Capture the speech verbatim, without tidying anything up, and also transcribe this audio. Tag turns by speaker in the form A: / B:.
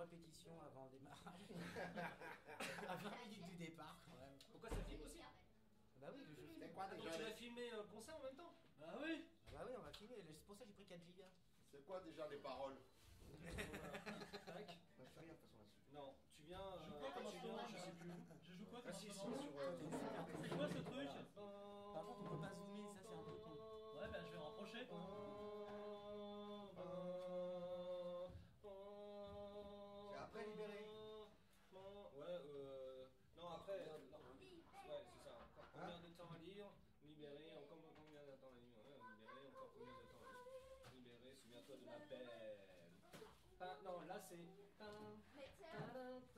A: répétition avant le démarrage. À vingt minutes du départ quand même.
B: Pourquoi ça filme aussi?
A: Bah oui, le jeu filme.
C: C'est quoi
B: Ah, donc
C: déjà
B: tu vas
C: les...
B: filmer un concert en même temps?
D: Bah oui.
A: Ah bah oui, on va filmer. C'est pour ça que j'ai pris quatre gigas.
C: C'est quoi déjà les paroles?
B: Tac.
C: Bah, je fais rien de toute façon là-dessus.
B: Non, tu viens.
D: Je joue
B: euh,
D: quoi comme
B: tu
D: instrument?
B: viens,
D: Je sais plus. Je joue quoi comme
B: Ah si, si,
D: instrument?
B: sur. euh,
D: C'est quoi ce truc?
A: Par contre, on peut pas zoomer, ça c'est un peu con.
D: Ouais, bah je vais me rapprocher.
C: C'est après libéré.
B: Ouais, euh. Non, après. Non. Ouais, c'est ça. Encore combien de temps à lire? Libéré, encore combien de temps à lire? Ouais, libéré, encore combien de temps à lire? Libéré, souviens-toi de ma belle. Ah, non, là c'est.
E: Mais tiens,